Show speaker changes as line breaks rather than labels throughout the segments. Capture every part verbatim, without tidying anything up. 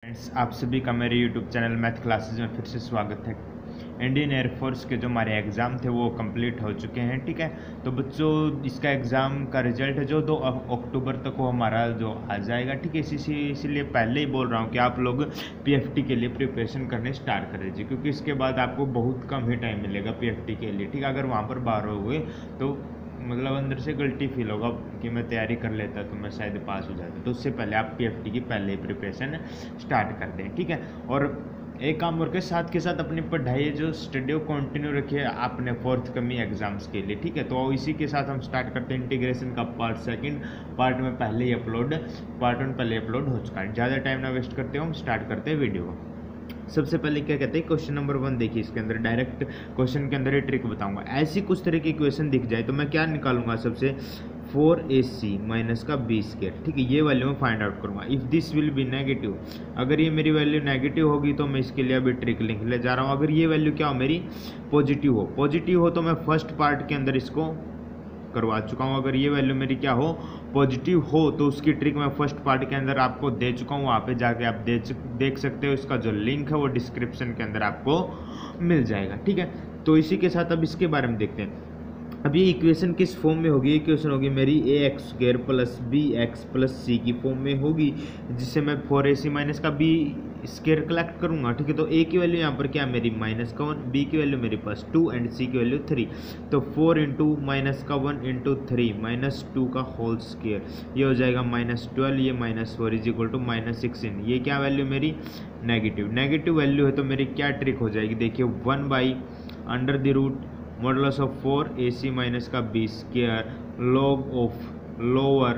Friends, आप सभी का मेरे यूट्यूब चैनल मैथ क्लासेज में फिर से स्वागत है। इंडियन एयरफोर्स के जो हमारे एग्ज़ाम थे वो कंप्लीट हो चुके हैं। ठीक है, तो बच्चों इसका एग्ज़ाम का रिजल्ट है जो दो अक्टूबर तक वो हमारा जो आ जाएगा। ठीक है, इसी इसीलिए पहले ही बोल रहा हूँ कि आप लोग पीएफटी के लिए प्रिपरेशन करने स्टार्ट कर दीजिए, क्योंकि इसके बाद आपको बहुत कम ही टाइम मिलेगा पीएफटी के लिए। ठीक है, अगर वहाँ पर बाहर हो गए तो मतलब अंदर से गिल्टी फील होगा कि मैं तैयारी कर लेता तो मैं शायद पास हो जाता। तो उससे पहले आप पीएफटी की पहले ही प्रिपरेशन स्टार्ट कर दें। ठीक है, और एक काम और के साथ के साथ अपनी पढ़ाई जो स्टडी को कंटिन्यू रखिए अपने फोर्थ कमिंग एग्जाम्स के लिए। ठीक है, तो इसी के साथ हम स्टार्ट करते हैं इंटीग्रेशन का पार्ट सेकंड। पार्ट में पहले ही अपलोड पार्ट वन पहले अपलोड हो चुका है। ज़्यादा टाइम ना वेस्ट करते हो, हम स्टार्ट करते हैं वीडियो को। सबसे पहले क्या कहते हैं, क्वेश्चन नंबर वन देखिए। इसके अंदर डायरेक्ट क्वेश्चन के अंदर ही ट्रिक बताऊंगा। ऐसी कुछ तरह की इक्वेशन दिख जाए तो मैं क्या निकालूंगा, सबसे फोर ए सी माइनस का बी स्केयर। ठीक है, ये वैल्यू मैं फाइंड आउट करूंगा। If this will be negative, अगर ये मेरी वैल्यू नेगेटिव होगी तो मैं इसके लिए अभी ट्रिक लिख ले जा रहा हूँ। अगर ये वैल्यू क्या हो मेरी पॉजिटिव हो पॉजिटिव हो तो मैं फर्स्ट पार्ट के अंदर इसको करवा चुका हूँ। अगर ये वैल्यू मेरी क्या हो पॉजिटिव हो तो उसकी ट्रिक मैं फर्स्ट पार्ट के अंदर आपको दे चुका हूँ। वहाँ पे जाके आप दे देख सकते हो। इसका जो लिंक है वो डिस्क्रिप्शन के अंदर आपको मिल जाएगा। ठीक है, तो इसी के साथ अब इसके बारे में देखते हैं। अब ये इक्वेशन किस फॉर्म में होगी, इक्वेशन होगी मेरी A X square plus B X plus C की फॉर्म में होगी, जिससे मैं फोर ए सी माइनस का बी स्क्वायर कलेक्ट करूंगा। ठीक है, तो ए की वैल्यू यहाँ पर क्या है मेरी माइनस का वन, बी की वैल्यू मेरे पास टू एंड सी की वैल्यू थ्री। तो फोर इंटू माइनस का one into three minus two का होल स्क्वायर, ये हो जाएगा माइनस ट्वेल्व, ये minus four is equal to minus sixteen. ये क्या वैल्यू मेरी नेगेटिव नेगेटिव वैल्यू है तो मेरी क्या ट्रिक हो जाएगी, देखिए one by under the root modulus of four A C minus का B square log of lower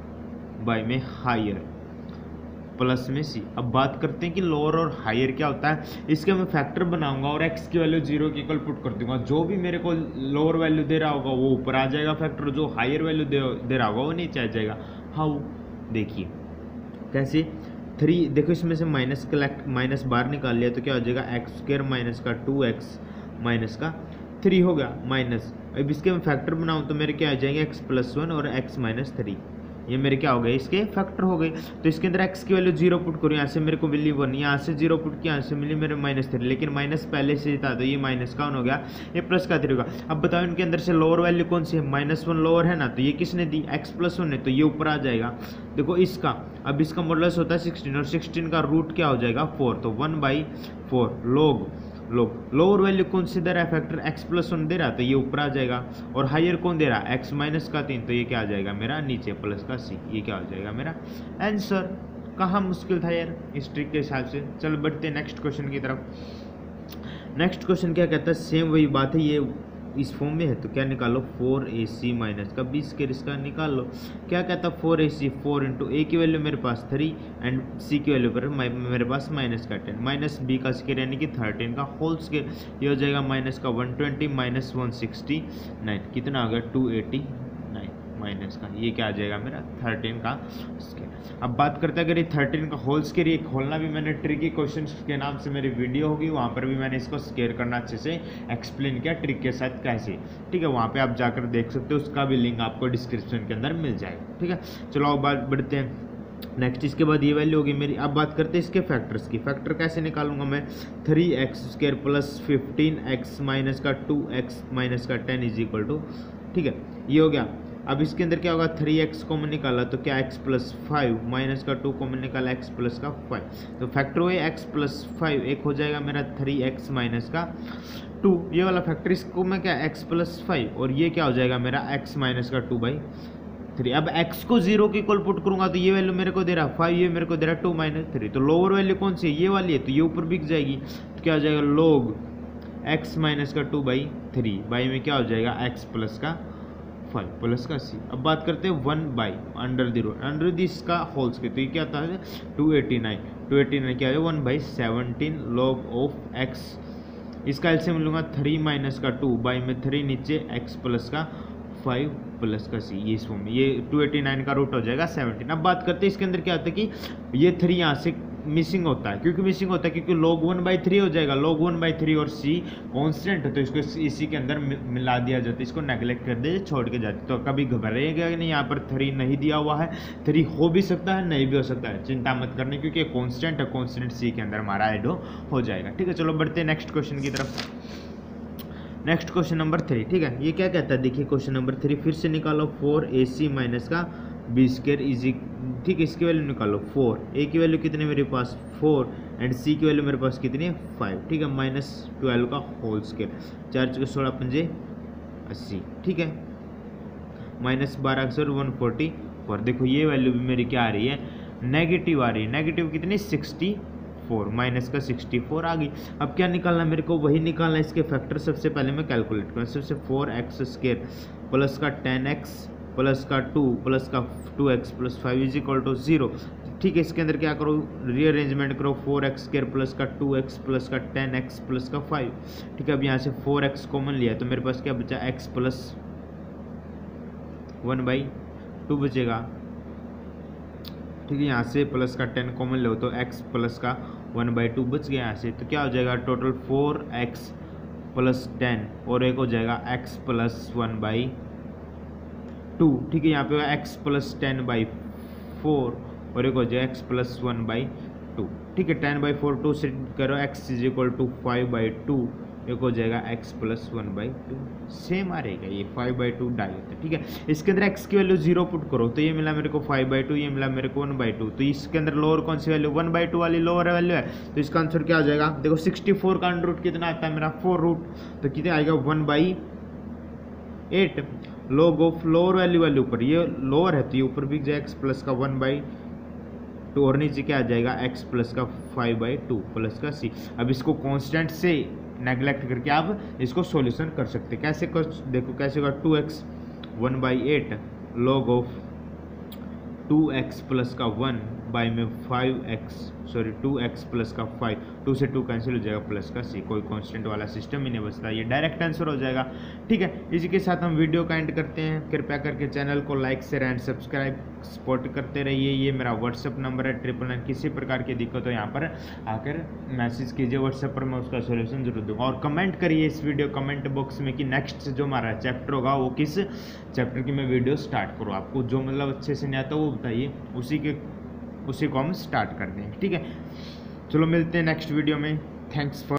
by में हायर प्लस में सी। अब बात करते हैं कि लोअर और हायर क्या होता है। इसके मैं फैक्टर बनाऊंगा और एक्स की वैल्यू जीरो की इक्वल पुट कर दूंगा। जो भी मेरे को लोअर वैल्यू दे रहा होगा वो ऊपर आ जाएगा फैक्टर, जो हायर वैल्यू दे, दे रहा होगा वो नीचे आ जाएगा। हाउ, देखिए कैसे। थ्री देखो, इसमें से माइनस कलेक्ट माइनस बार निकाल लिया तो क्या हो जाएगा एक्स स्क्वायर माइनस का टू एक्स माइनस का थ्री हो गया माइनस। अब इसके मैं फैक्टर बनाऊं तो मेरे क्या आ जाएंगे एक्स प्लस वन और एक्स माइनस थ्री, ये मेरे क्या हो गए इसके फैक्टर हो गए। तो इसके अंदर एक्स की वैल्यू जीरो पुट करूँ, यहाँ से मेरे को मिली वन, यहाँ से जीरो पुट किया, यहाँ से मिली मेरे माइनस थ्री, लेकिन माइनस पहले से था तो ये माइनस का वन हो गया, ये प्लस का थ्री होगा। अब बताओ इनके अंदर से लोअर वैल्यू कौन सी है, माइनस वन लोअर है ना, तो ये किसने दी एक्स प्लस वन ने, तो ये ऊपर आ जाएगा। देखो इसका, अब इसका मॉडुलस होता है सिक्सटीन और सिक्सटीन का रूट क्या हो जाएगा फोर, तो वन बाई फोर लोग लोग लोअर वैल्यू कौन सी दे रहा है फैक्टर एक्स प्लस वन दे रहा है तो ये ऊपर आ जाएगा। और हायर कौन दे रहा है एक्स माइनस का तीन, तो ये क्या आ जाएगा मेरा नीचे प्लस का सी, ये क्या हो जाएगा मेरा आंसर। कहाँ मुश्किल था यार इस ट्रिक के हिसाब से। चल बढ़ते हैं नेक्स्ट क्वेश्चन की तरफ। नेक्स्ट क्वेश्चन क्या कहता है, सेम वही बात है, ये इस फॉर्म में है तो क्या निकालो फोर ए सी माइनस का बी स्क्वायर, इसका निकाल लो। क्या कहता है four A C, four into A की वैल्यू मेरे पास थ्री एंड सी की वैल्यू पर मेरे पास माइनस का टेन माइनस बी का स्क्वायर यानी कि थर्टीन का होल स्क्वायर, ये हो जाएगा माइनस का one twenty minus one sixty nine, कितना आ गया टू एटी नाइन माइनस का, ये क्या आ जाएगा मेरा थर्टीन का स्क्वायर। अब बात करते हैं अगर ये थर्टीन का होल स्क्वायर, ये खोलना भी मैंने ट्रिकी क्वेश्चन के नाम से मेरी वीडियो होगी, वहाँ पर भी मैंने इसको स्क्वायर करना अच्छे से एक्सप्लेन किया ट्रिक के साथ कैसे। ठीक है, वहाँ पे आप जाकर देख सकते हो, उसका भी लिंक आपको डिस्क्रिप्शन के अंदर मिल जाएगा। ठीक है, चलो अब बात बढ़ते हैं नेक्स्ट। इसके बाद ये वैल्यू होगी मेरी। अब बात करते हैं इसके फैक्टर्स की। फैक्टर कैसे निकालूंगा मैं, three X square plus fifteen X minus का टू एक्स माइनस का टेन इज इक्वल टू, ठीक है ये हो गया। अब इसके अंदर क्या होगा, थ्री एक्स कॉमन निकाला तो क्या एक्स प्लस फाइव माइनस का टू कॉमन निकाला एक्स प्लस का फाइव, तो फैक्टर हुए एक्स प्लस फाइव, एक हो जाएगा मेरा थ्री एक्स माइनस का टू, ये वाला फैक्टर इसको मैं क्या एक्स प्लस फाइव और ये क्या हो जाएगा मेरा एक्स माइनस का टू बाई थ्री। अब x को जीरो की इक्वल पुट करूंगा तो ये वैल्यू मेरे को दे रहा है फाइव, ये मेरे को दे रहा है टू माइनस थ्री, तो लोअर वैल्यू कौन सी है ये वाली है, तो ये ऊपर बिक जाएगी, तो क्या हो जाएगा लोग x माइनस का टू बाई थ्री, बाई में क्या हो जाएगा x प्लस का फाइव प्लस का सी। अब बात करते हैं one by under the root under this का होल स्क्वायर, तो ये क्या आता है two eighty nine, two eighty nine क्या है one by seventeen log of X, इसका एलसीएम लूंगा थ्री माइनस का टू बाई में थ्री नीचे एक्स प्लस का फाइव प्लस का सी, ये इसमें ये टू एटी नाइन का रूट हो जाएगा सेवनटीन। अब बात करते हैं इसके अंदर क्या होता है कि ये थ्री यहाँ से मिसिंग होता है, क्योंकि मिसिंग होता है क्योंकि log वन बाई थ्री हो जाएगा, log वन बाई थ्री और c कांस्टेंट है तो इसको इसी के अंदर मिला दिया जाता है, इसको नेगलेक्ट कर दे छोड़ के जाते। तो कभी घबराइएगा नहीं, यहाँ पर थ्री नहीं दिया हुआ है, थ्री हो भी सकता है नहीं भी हो सकता है, चिंता मत करने क्योंकि कांस्टेंट है, कांस्टेंट सी के अंदर हमारा ऐड हो जाएगा। ठीक है, चलो बढ़ते हैं नेक्स्ट क्वेश्चन की तरफ। Next question number three. ठीक है, ये क्या कहता है, देखिए क्वेश्चन नंबर थ्री फिर से निकालो फोर ए सी माइनस का बी स्क्र इजी। ठीक है, इसकी वैल्यू निकालो फोर, ए की वैल्यू कितनी मेरे पास फोर एंड सी की वैल्यू मेरे पास कितनी है फाइव। ठीक है, माइनस ट्वेल्व का होल स्क्र, चार चौके सोलह पंजे अस्सी। ठीक है, माइनस बारह सौ वन फोर्टी फोर। देखो ये वैल्यू भी मेरी क्या आ रही है, नेगेटिव आ रही है। नेगेटिव कितनी सिक्सटी फोर, माइनस का सिक्सटी फोर आ गई। अब क्या निकालना मेरे को, वही निकालना है इसके फैक्टर। सबसे पहले मैं कैलकुलेट करूँ, सबसे फोर एक्स स्क्र प्लस का टेन एक्स प्लस का टू प्लस का two X plus five is equal to zero. ठीक है, इसके अंदर क्या करो, रीअरेंजमेंट करो, फोर एक्स स्क्र प्लस का टू एक्स प्लस का टेन एक्स प्लस का फाइव। ठीक है, अब यहाँ से फोर एक्स कॉमन लिया तो मेरे पास क्या बचा, X plus one by two बचेगा। ठीक है, यहाँ से प्लस का टेन कॉमन लो तो एक्स प्लस का वन बाई टू बच गया यहाँ से। तो क्या हो जाएगा, total four X plus ten और एक हो जाएगा X plus one by two. ठीक है, यहाँ पे X plus ten by four और एक हो जाएगा X plus one by two. ठीक है, टेन बाई फोर टू से करो, X is equal to five by two, एक हो जाएगा X plus one by two. Same आ रहेगा, ये फाइव बाई टू डाई होता है। ठीक है, इसके अंदर एक्स की वैल्यू जीरो पुट करो तो ये मिला मेरे को फाइव बाई टू, ये मिला मेरे को वन बाई टू। तो इसके अंदर लोअर कौन सी वैल्यू, वन बाई टू वाली लोअर वैल्यू है, तो इसका आंसर क्या हो जाएगा, देखो सिक्सटी फोर का अंडर रूट कितना आता है मेरा, फोर रूट, तो कितना आएगा one by eight. Log of lower value वाले ऊपर, ये लोअर है तो ये ऊपर भी जाए एक्स प्लस का वन बाई टू और नीचे क्या आ जाएगा एक्स प्लस का फाइव बाई टू प्लस का सी। अब इसको कांस्टेंट से नेग्लेक्ट करके आप इसको सॉल्यूशन कर सकते हैं। कैसे कर, देखो कैसे होगा, two X one by eight log of two X plus का वन बाई में five X sorry two X plus का फाइव, टू से टू कैंसिल हो जाएगा प्लस का सी, कोई कांस्टेंट वाला सिस्टम ही नहीं बचता, ये डायरेक्ट आंसर हो जाएगा। ठीक है, इसी के साथ हम वीडियो का एंड करते हैं। कृपया करके चैनल को like share and subscribe support करते रहिए। ये मेरा व्हाट्सअप नंबर है ट्रिपल नाइन, किसी प्रकार की दिक्कत हो यहाँ पर आकर मैसेज कीजिए व्हाट्सएप पर, मैं उसका सोल्यूशन जरूर दूँगा। और कमेंट करिए इस वीडियो कमेंट बॉक्स में कि नेक्स्ट जो हमारा चैप्टर होगा वो किस चैप्टर की मैं वीडियो स्टार्ट करूँ, आपको जो मतलब अच्छे से नहीं आता वो बताइए, उसी के उसी को हम स्टार्ट कर दें। ठीक है, चलो मिलते हैं नेक्स्ट वीडियो में। Thanks for